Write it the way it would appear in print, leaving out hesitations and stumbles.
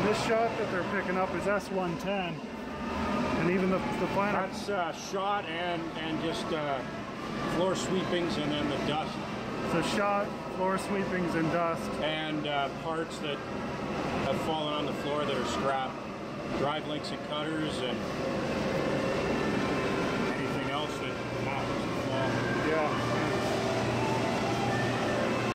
This shot that they're picking up is S110, and even the final. That's shot and just floor sweepings and then the dust. So shot, floor sweepings, and dust. And parts that have fallen on the floor that are scrap. Drive links and cutters and